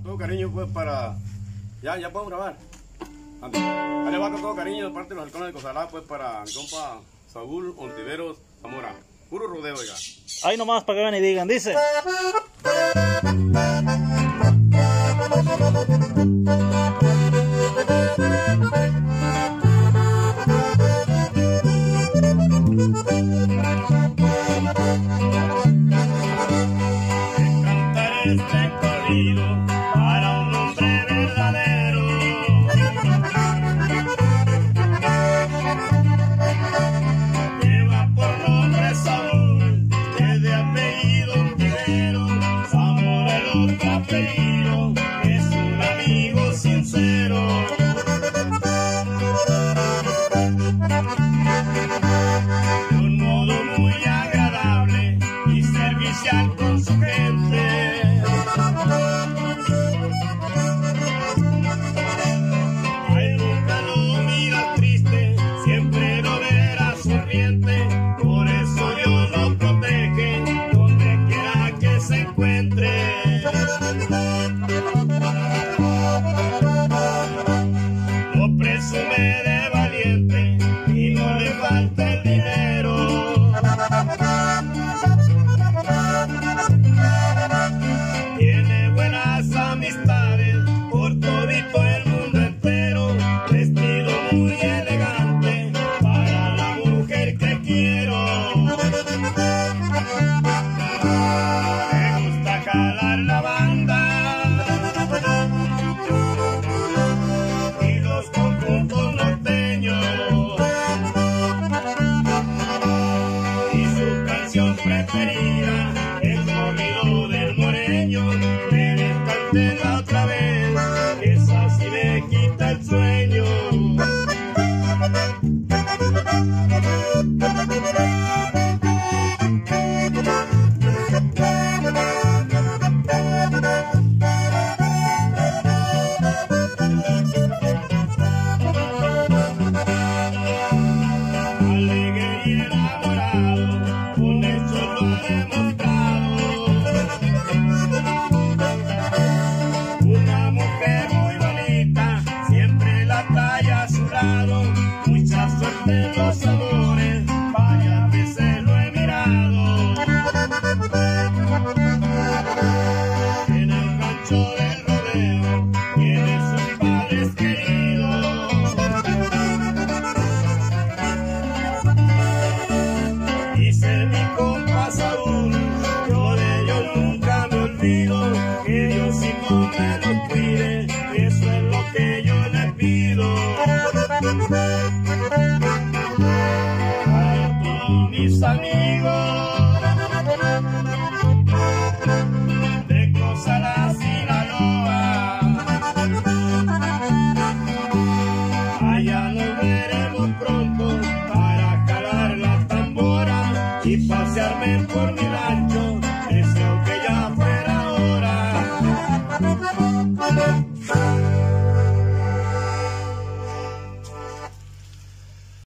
Con todo cariño, pues, para... Ya podemos grabar. Ahí le va con todo cariño de parte de los halcones de Cozalá, pues, para mi compa Saúl Ontiveros Zamora. Puro rodeo, oiga. Ahí nomás para que vean y digan, dice. Cantar este corrido para un hombre verdadero. Lleva por nombre Saúl, es de apellido Ontiveros. Zamora el otro apellido, es un amigo sincero. De un modo muy agradable y servicial con su gente. Ay, nunca lo mira triste, siempre lo verá sonriente. Por eso Dios lo protege, donde quiera que se encuentre. Lo presume de valiente y no le falta el dinero. Tiene buenas amistades por todito el mundo entero. Vestido muy elegante para la mujer que quiero. Me gusta jalar la banda y los conjuntos norteños. Y su canción preferida, el corrido del moreño. Ven, cántela otra vez, esa sí me quita el sueño. Alegre y enamorado, con eso lo ha demostrado. Una mujer muy bonita, siempre la trae a su lado. Mucha suerte en los amores, varias veces lo he mirado. En el rancho del rodeo, tiene sus padres queridos. Dice mi compa Saúl, yo de ellos nunca me olvido. Que Diosito me lo cuide, eso es lo que yo le pido. Para todos mis amigos